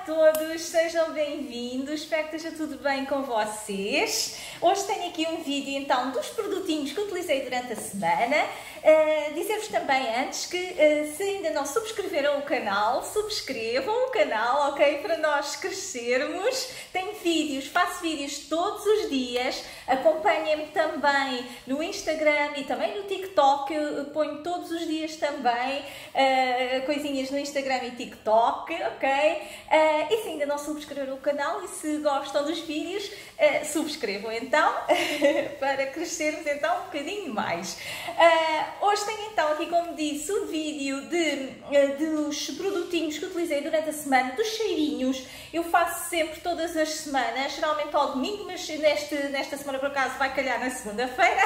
todos, sejam bem-vindos, espero que esteja tudo bem com vocês. Hoje tenho aqui um vídeo então dos produtinhos que utilizei durante a semana. Dizer-vos também antes que se ainda não subscreveram o canal, subscrevam o canal, ok? Para nós crescermos. Tenho vídeos, faço vídeos todos os dias, acompanhem-me também no Instagram e também no TikTok, eu ponho todos os dias também coisinhas no Instagram e TikTok, ok? E se ainda não subscreveram o canal e se gostam dos vídeos, subscrevam então, para crescermos então um bocadinho mais. Hoje tenho então aqui, como disse, o vídeo dos produtinhos que utilizei durante a semana, dos cheirinhos. Eu faço sempre todas as semanas, geralmente ao domingo, mas nesta semana por acaso vai calhar na segunda-feira,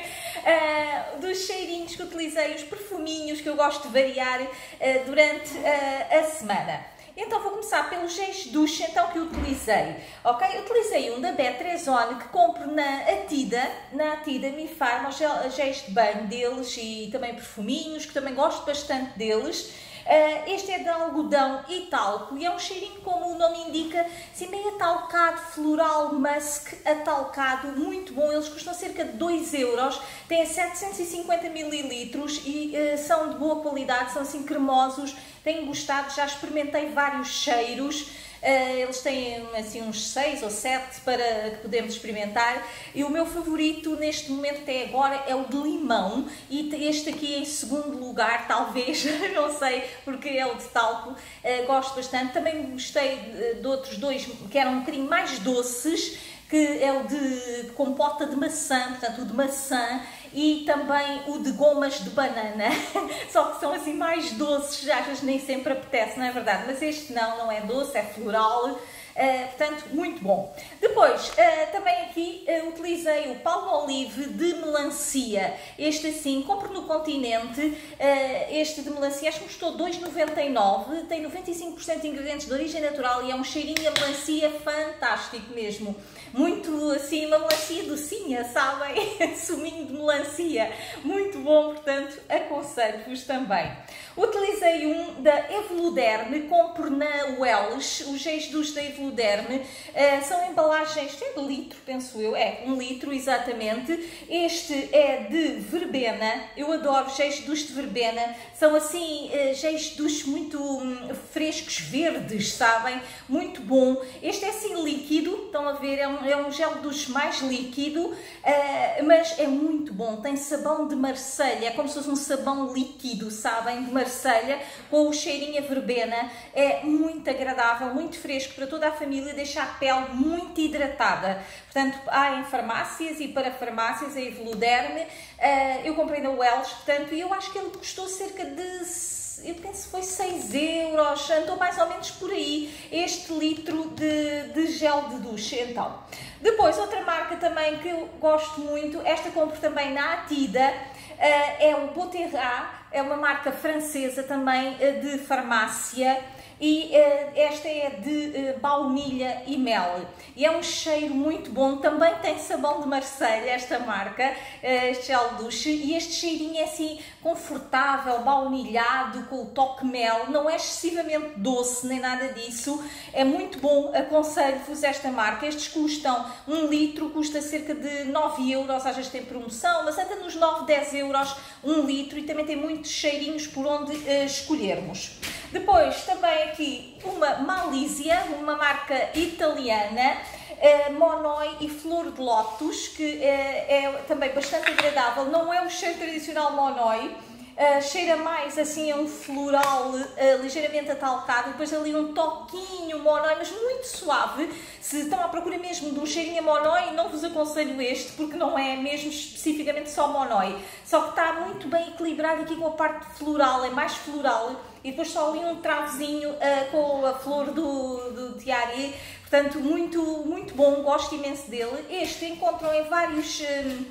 dos cheirinhos que utilizei, os perfuminhos que eu gosto de variar durante a semana. Então vou começar pelos géis de duche então, que eu utilizei, ok? Eu utilizei um da Betrezone que compro na Atida Mi Farma, os géis de banho deles e também perfuminhos, que também gosto bastante deles. Este é de algodão e talco e é um cheirinho, como o nome indica, assim meio atalcado, floral, musk, atalcado, muito bom. Eles custam cerca de 2€, têm 750 ml e são de boa qualidade, são assim cremosos, tenho gostado, já experimentei vários cheiros. Eles têm assim uns 6 ou 7 para que podemos experimentar e o meu favorito neste momento até agora é o de limão e este aqui em segundo lugar talvez, não sei, porque é o de talco, gosto bastante. Também gostei de outros dois que eram um bocadinho mais doces, que é o de compota de maçã, portanto o de maçã, e também o de gomas de banana, só que são assim mais doces, às vezes nem sempre apetece, não é verdade? Mas este não é doce, é floral, portanto muito bom. Depois também aqui utilizei o Palmolive de melancia, este assim, compro no Continente, este de melancia, acho que custou 2,99, tem 95% de ingredientes de origem natural e é um cheirinho a melancia fantástico mesmo. Muito assim, uma melancia docinha, sabem? Suminho de melancia, muito bom, portanto aconselho-vos também. Utilizei um da Evoluderme, compro na Wells, os géis dos da Evoluderme, são embalagens, tem de litro, penso eu, 1 litro exatamente. Este é de verbena, eu adoro géis dos de verbena, são assim géis dos muito frescos, verdes, sabem? Muito bom. Este é assim líquido, estão a ver, é um gel dos mais líquido, mas é muito bom, tem sabão de Marselha, é como se fosse um sabão líquido, sabem? De Marselha, com o cheirinho a verbena, é muito agradável, muito fresco para toda a família, deixa a pele muito hidratada. Portanto, há em farmácias e para farmácias, a Evoluderme, eu comprei na Wells, portanto, e eu acho que ele custou cerca de, eu penso que foi 6€, andou mais ou menos por aí, este litro de gel de duche, então. Depois, outra marca também que eu gosto muito, esta compro também na Atida, é o Boterra, é uma marca francesa também de farmácia e esta é de baunilha e mel e é um cheiro muito bom, também tem sabão de Marselha esta marca, este gel de duche, e este cheirinho é assim confortável, baunilhado, com o toque mel, não é excessivamente doce nem nada disso, é muito bom, aconselho-vos esta marca. Estes custam 1 litro, custa cerca de 9€, às vezes tem promoção, mas anda nos 9, 10€ 1 litro e também tem muitos cheirinhos por onde escolhermos. Depois também aqui uma Malísia, uma marca italiana, Monoi e Flor de Lótus, que é também bastante agradável, não é o cheiro tradicional Monoi, cheira mais assim a um floral ligeiramente atalcado, depois ali um toquinho Monoi, mas muito suave. Se estão à procura mesmo de um cheirinho a Monoi, não vos aconselho este, porque não é mesmo especificamente só Monoi, só que está muito bem equilibrado aqui com a parte floral, é mais floral, e depois só ali um travozinho com a flor do tiari, portanto muito bom, gosto imenso dele. Este encontram em vários...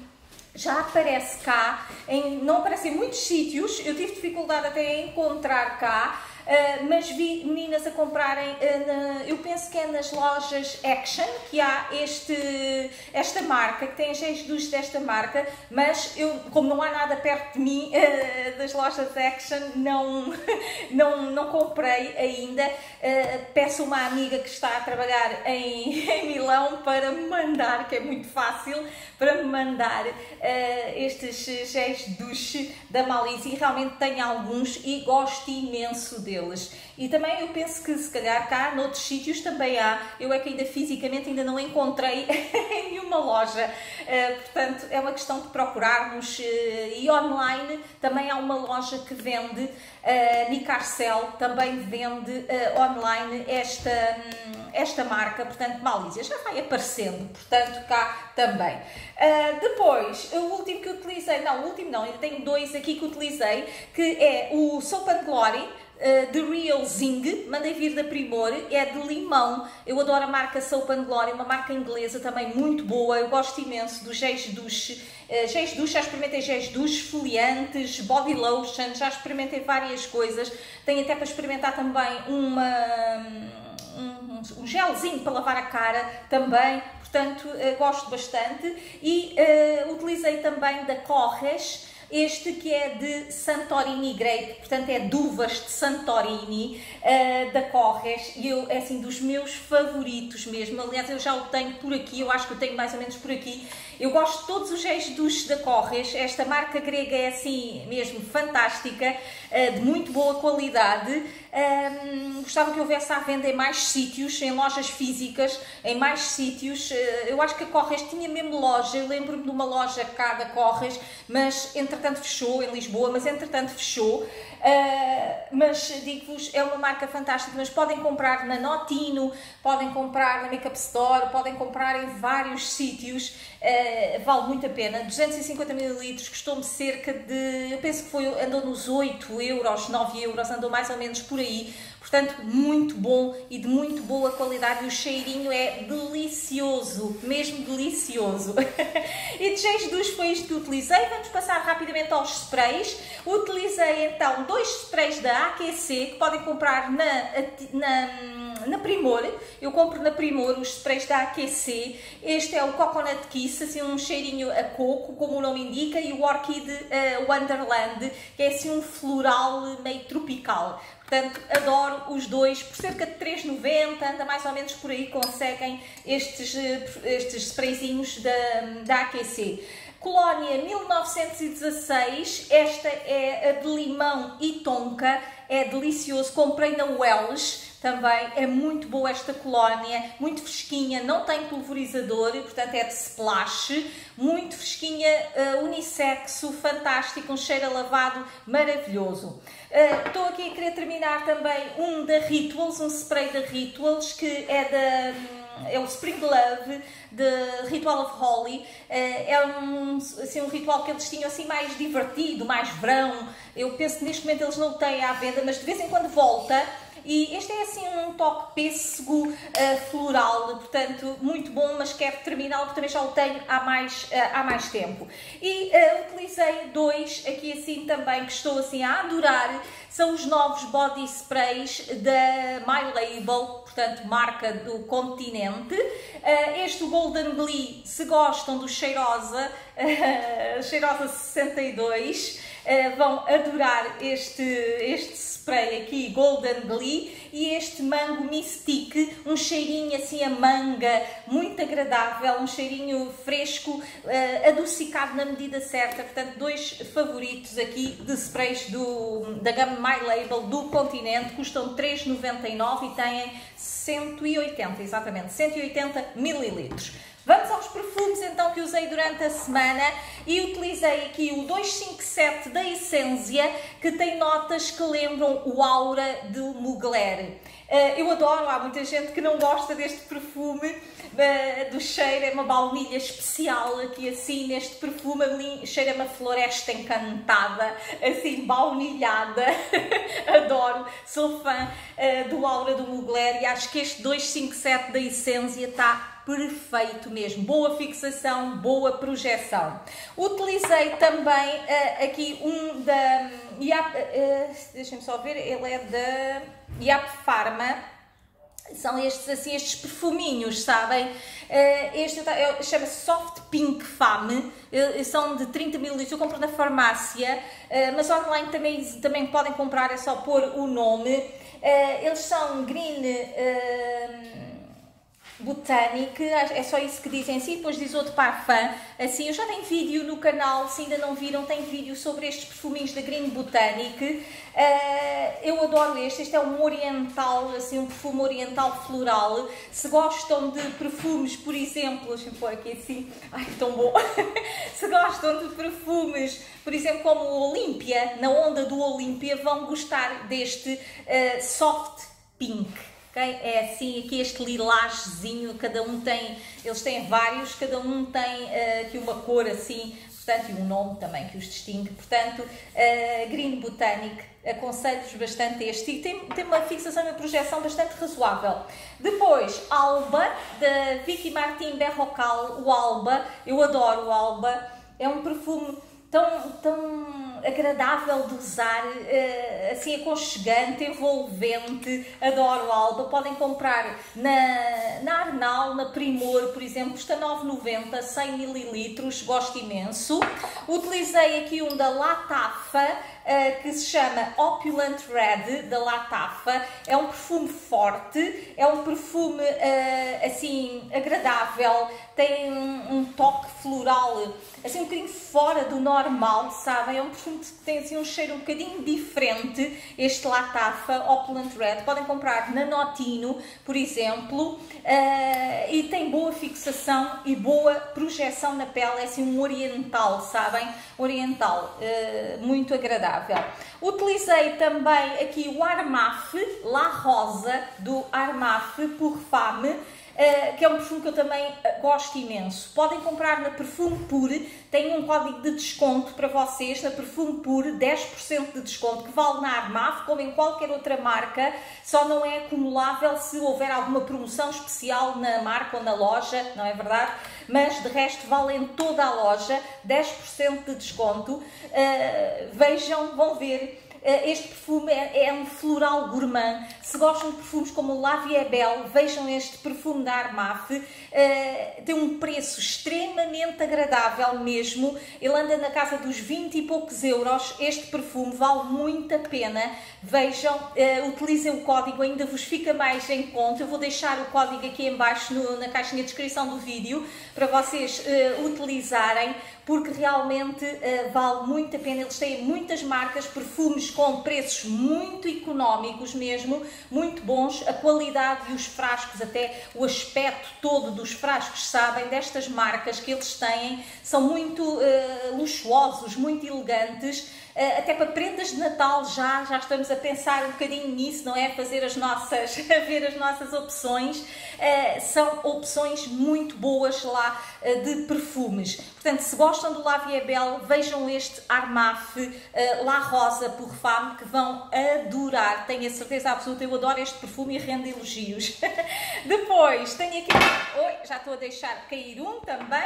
já aparece cá, não aparece em muitos sítios, eu tive dificuldade até em encontrar cá, mas vi meninas a comprarem, eu penso que é nas lojas Action, que há esta marca, que tem géis de duche desta marca, mas eu, como não há nada perto de mim das lojas Action, não comprei ainda. Peço a uma amiga que está a trabalhar em Milão para me mandar, que é muito fácil, para me mandar estes géis de duche da Malícia, e realmente tenho alguns e gosto imenso deles. E também eu penso que se calhar cá noutros sítios também há, eu é que ainda fisicamente ainda não encontrei em nenhuma loja, portanto é uma questão de procurarmos, e online também há uma loja que vende, Nicarcel também vende online esta marca, portanto Malícia já vai aparecendo, portanto cá também. Depois, o último que eu utilizei, não, o último não, ainda tenho dois aqui que utilizei, que é o Soap & Glory, The Real Zing, mandei vir da Primor, é de limão. Eu adoro a marca Soap & Glory, uma marca inglesa também muito boa, eu gosto imenso dos géis de duche. Géis de duche, já experimentei géis de duche, esfoliantes, body lotion, já experimentei várias coisas. Tenho até para experimentar também um gelzinho para lavar a cara também, portanto gosto bastante. E utilizei também da Corres, este que é de Santorini Grape, portanto é de uvas de Santorini, da Corres, e é assim dos meus favoritos mesmo. Aliás, eu já o tenho por aqui, eu acho que eu tenho mais ou menos por aqui. Eu gosto de todos os géis de duche da Corres, esta marca grega é assim mesmo fantástica, de muito boa qualidade. Gostava que houvesse à venda em mais sítios, em lojas físicas, em mais sítios. Eu acho que a Corres tinha mesmo loja, eu lembro-me de uma loja cá da Corres, mas entretanto fechou, em Lisboa, mas entretanto fechou. Mas digo-vos, é uma marca fantástica, mas podem comprar na Notino, podem comprar na Makeup Store, podem comprar em vários sítios, vale muito a pena. 250 ml custou-me cerca de, eu penso que andou nos 8 euros, 9 euros, andou mais ou menos por aí. Portanto, muito bom e de muito boa qualidade, e o cheirinho é delicioso, mesmo delicioso. E de géis de duche foi isto que utilizei. Vamos passar rapidamente aos sprays. Utilizei então dois sprays da AQC, que podem comprar na Primor. Eu compro na Primor os sprays da AQC. Este é o Coconut Kiss, assim um cheirinho a coco, como o nome indica, e o Orchid Wonderland, que é assim um floral meio tropical. Portanto, adoro os dois, por cerca de 3,90, anda mais ou menos por aí, conseguem estes sprayzinhos da AQC. Colónia 1916, esta é a de limão e tonka, é delicioso, comprei na Wells. Também é muito boa esta colónia, muito fresquinha, não tem pulverizador, portanto é de splash, muito fresquinha, unissexo, fantástico, um cheiro a lavado maravilhoso. Estou aqui a querer terminar também um da Rituals, um spray da Rituals, que é o Spring Love de Ritual of Holly. É assim, um ritual que eles tinham assim mais divertido, mais verão. Eu penso que neste momento eles não têm à venda, mas de vez em quando volta. E este é assim um toque pêssego floral, portanto muito bom, mas quero terminá-lo porque também já o tenho há mais tempo. E utilizei dois aqui assim também que estou assim a adorar, são os novos body sprays da My Label, portanto marca do continente. Este Golden Glee, se gostam do cheirosa, cheirosa 62, vão adorar este spray aqui, Golden Glee, e este Mango Mystique, um cheirinho assim a manga, muito agradável, um cheirinho fresco, adocicado na medida certa. Portanto, dois favoritos aqui de sprays da gama My Label do continente, custam 3,99 e têm 180, exatamente, 180 ml. Vamos aos perfumes então que usei durante a semana, e utilizei aqui o 257 da Essência, que tem notas que lembram o Aura do Mugler. Eu adoro, há muita gente que não gosta deste perfume, do cheiro, é uma baunilha especial aqui assim neste perfume, cheira-me a floresta encantada, assim baunilhada. Adoro, sou fã do Aura do Mugler, e acho que este 257 da Essência está perfeito mesmo, boa fixação, boa projeção. Utilizei também aqui um da deixem-me só ver, ele é da Iap Pharma. São estes perfuminhos, sabem? Este chama-se Soft Pink Femme, são de 30 ml, eu compro na farmácia, mas online também podem comprar, é só pôr o nome. Eles são Green Botanic, é só isso que dizem assim, depois diz outro parfum, assim, eu já tenho vídeo no canal, se ainda não viram, tem vídeo sobre estes perfuminhos da Green Botanic. Eu adoro este é um oriental, assim, um perfume oriental floral. Se gostam de perfumes, por exemplo, deixa-me pôr aqui assim, ai, tão bom. Se gostam de perfumes, por exemplo, como o Olympia, na onda do Olympia, vão gostar deste Soft Pink. Okay? É assim, aqui este lilazinho, cada um tem, eles têm vários, cada um tem aqui uma cor assim, portanto, e um nome também que os distingue. Portanto, Green Botanic, aconselho-vos bastante este, e tem uma fixação e uma projeção bastante razoável. Depois, Alba, da Vicky Martin Berrocal, o Alba, eu adoro o Alba, é um perfume tão agradável de usar, assim aconchegante, envolvente, adoro o Alba. Podem comprar na Arnal, na Primor, por exemplo, custa 9,90, 100 ml, gosto imenso. Utilizei aqui um da Latafa, que se chama Opulent Red, da Latafa. É um perfume forte, é um perfume assim agradável, tem um toque floral assim um bocadinho fora do normal, sabem? É um perfume que tem assim um cheiro um bocadinho diferente, este Latafa Opulent Red. Podem comprar na Notino, por exemplo, e tem boa fixação e boa projeção na pele, é assim um oriental, sabem? Oriental, muito agradável. Utilizei também aqui o Armaf La Rosa, do Armaf Pour Femme, que é um perfume que eu também gosto imenso. Podem comprar na Perfume Pure, tem um código de desconto para vocês, na Perfume Pure, 10% de desconto, que vale na Armaf, como em qualquer outra marca, só não é acumulável se houver alguma promoção especial na marca ou na loja, não é verdade? Mas de resto vale em toda a loja, 10% de desconto. Vejam, vão ver. Este perfume é um floral gourmand. Se gostam de perfumes como o La Vie Belle, vejam este perfume da Armaf. Tem um preço extremamente agradável mesmo. Ele anda na casa dos 20 e poucos euros. Este perfume vale muito a pena. Vejam, utilizem o código, ainda vos fica mais em conta. Eu vou deixar o código aqui em baixo na caixinha de descrição do vídeo para vocês utilizarem, porque realmente vale muito a pena. Eles têm muitas marcas, perfumes com preços muito económicos mesmo, muito bons. A qualidade e os frascos, até o aspecto todo dos frascos, sabem, destas marcas que eles têm, são muito luxuosos, muito elegantes. Até para prendas de Natal já estamos a pensar um bocadinho nisso, não é? Fazer ver as nossas opções. São opções muito boas lá de perfumes. Portanto, se gostam do La Vie Belle, vejam este Armaf La Rosa Pour Femme, que vão adorar, tenho a certeza absoluta. Eu adoro este perfume e rendo elogios. Depois, tenho aqui... Oi, já estou a deixar cair um também.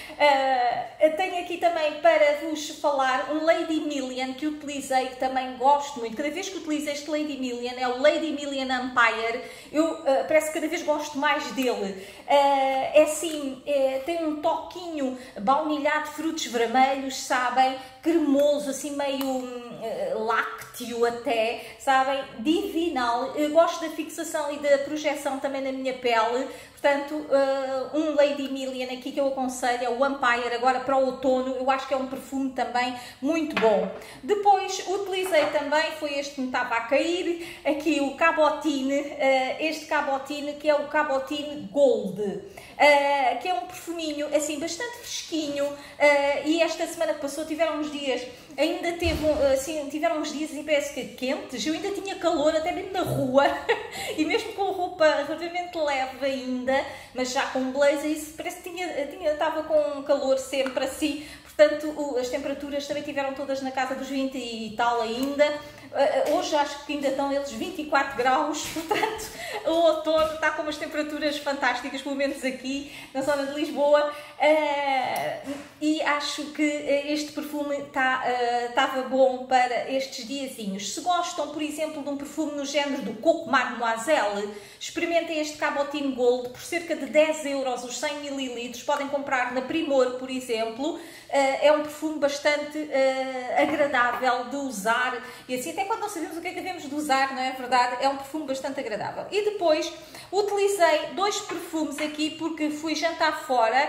Tenho aqui também para vos falar um Lady Million que utilizei, que também gosto muito. Cada vez que utilizo este Lady Million, é o Lady Million Empire, eu parece que cada vez gosto mais dele. É assim, tem um toquinho baunilhado de frutos vermelhos, sabem? Cremoso, assim meio lácteo até, sabem? Divinal. Eu gosto da fixação e da projeção também na minha pele. Portanto, um Lady Million aqui que eu aconselho é o Empire, agora para o outono. Eu acho que é um perfume também muito bom. Depois utilizei também, foi este que me estava a cair, aqui o Cabotine, este Cabotine que é o Cabotine Gold, que é um perfuminho assim bastante fresquinho, e esta semana que passou tiveram uns dias, ainda tiveram uns dias e parece que quentes, eu ainda tinha calor até mesmo na rua, e mesmo com roupa relativamente leve ainda, mas já com blazer, isso parece que estava com calor sempre assim. Portanto, as temperaturas também tiveram todas na casa dos 20 e tal ainda. Hoje acho que ainda estão eles 24 graus, portanto o outono está com umas temperaturas fantásticas, pelo menos aqui na zona de Lisboa, e acho que este perfume estava bom para estes diazinhos. Se gostam, por exemplo, de um perfume no género do Coco Mademoiselle, experimentem este Cabotin Gold por cerca de 10 euros os 100 ml, podem comprar na Primor, por exemplo. É um perfume bastante agradável de usar, e assim até quando não sabemos o que é que devemos de usar, não é verdade? É um perfume bastante agradável. E depois utilizei 2 perfumes aqui porque fui jantar fora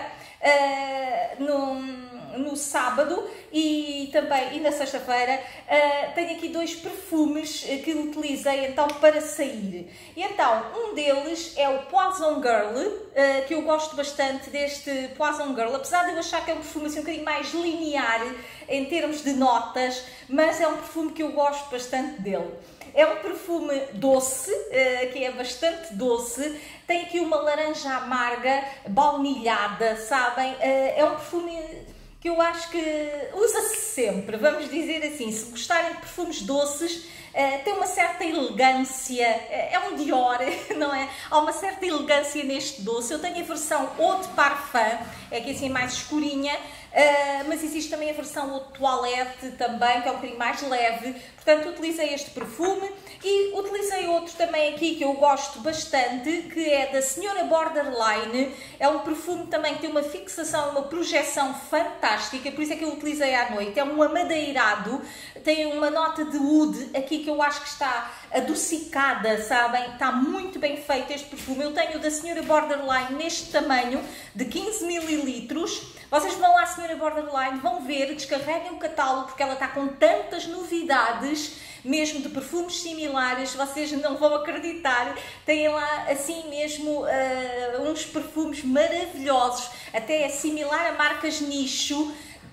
no sábado e também na sexta-feira. Tenho aqui 2 perfumes que utilizei então para sair. E então um deles é o Poison Girl, que eu gosto bastante deste Poison Girl, apesar de eu achar que é um perfume assim um bocadinho mais linear em termos de notas, mas é um perfume que eu gosto bastante dele. É um perfume doce, que é bastante doce, tem aqui uma laranja amarga, baunilhada, sabem? É um perfume que eu acho que usa-se sempre, vamos dizer assim. Se gostarem de perfumes doces, tem uma certa elegância, é um Dior, não é? Há uma certa elegância neste doce. Eu tenho a versão Eau de Parfum, é que assim mais escurinha, mas existe também a versão Eau de Toilette também, que é um bocadinho mais leve. Portanto, utilizei este perfume e utilizei outro também aqui que eu gosto bastante, que é da Senhora Borderline. É um perfume também que tem uma fixação, uma projeção fantástica, por isso é que eu utilizei à noite. É um amadeirado, tem uma nota de oud aqui que eu acho que está adocicada, sabem? Está muito bem feito este perfume. Eu tenho da Senhora Borderline neste tamanho de 15 ml. Vocês vão à Senhora Borderline, vão ver, descarreguem o catálogo porque ela está com tantas novidades, mesmo de perfumes similares, vocês não vão acreditar. Tem lá assim mesmo uns perfumes maravilhosos, até é similar a marcas nicho.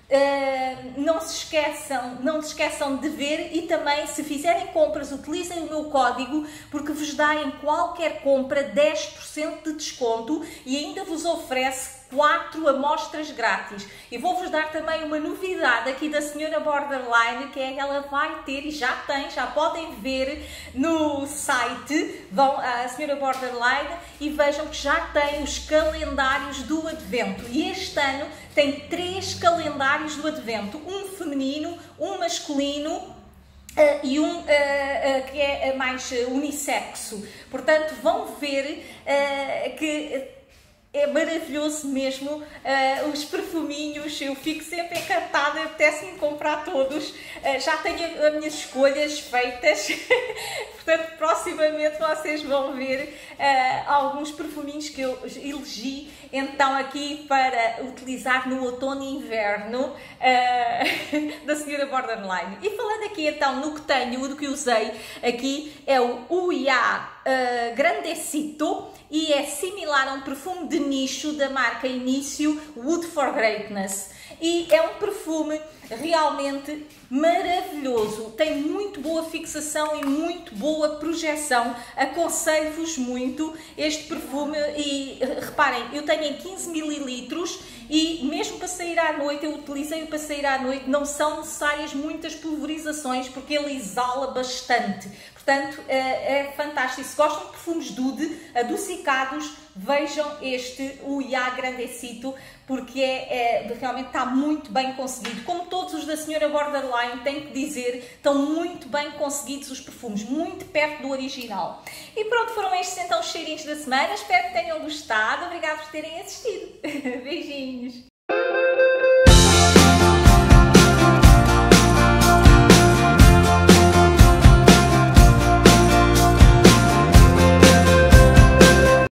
Não se esqueçam de ver, e também, se fizerem compras, utilizem o meu código, porque vos dá em qualquer compra 10% de desconto e ainda vos oferece 4 amostras grátis. E vou-vos dar também uma novidade aqui da Senhora Borderline, que é que ela vai ter, e já podem ver no site. Vão à Senhora Borderline e vejam que já tem os calendários do Advento. E este ano tem 3 calendários do Advento, um feminino, um masculino e um que é mais unissexo. Portanto, vão ver que é maravilhoso mesmo, os perfuminhos. Eu fico sempre encantada, apetece-me comprar todos. Já tenho as minhas escolhas feitas, portanto, proximamente vocês vão ver alguns perfuminhos que eu elegi então aqui para utilizar no outono e inverno da Senhora Borderline. E falando aqui então no que tenho, do que usei aqui, é o Uia Grandecito, e é similar a um perfume de nicho da marca Início, Wood for Greatness. E é um perfume realmente maravilhoso, tem muito boa fixação e muito boa projeção. Aconselho-vos muito este perfume. E reparem, eu tenho em 15 ml e mesmo para sair à noite, eu utilizei-o para sair à noite, não são necessárias muitas pulverizações porque ele exala bastante. Portanto, é fantástico. Se gostam de perfumes Dude, adocicados, vejam este, o Ya Grandecito, porque realmente está muito bem conseguido. Como todos os da Senhora Borderline, tenho que dizer, estão muito bem conseguidos os perfumes, muito perto do original. E pronto, foram estes então os cheirinhos da semana. Espero que tenham gostado. Obrigada por terem assistido. Beijinhos!